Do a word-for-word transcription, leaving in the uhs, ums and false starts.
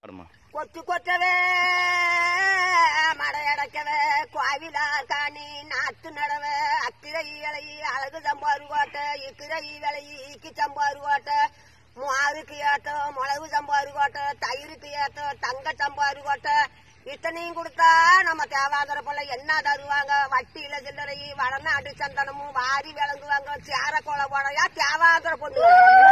கொத்து கொத்தவே மடை அடைக்கவே கோவிலார் காணி நாத்து நடவே அக்கிரை இலை அழகு சம்பாரு கோட்டை இக்கிரை விலை ஈக்கி சம்பாரு கோட்டை மாருக்கு ஏத்த மிளகு சம்பாரு கோட்டை தயிருக்கு ஏத்த தங்க சம்பாரு கோட்டை இத்தனையும் கொடுத்தா நம்ம தேவாந்திர பிள்ளை என்ன தருவாங்க? வட்டியில சில்லறை வடநாட்டு சந்தனமும் வாரி விளங்குவாங்க சேர கொலை போடையா தேவாந்திர பொண்ணு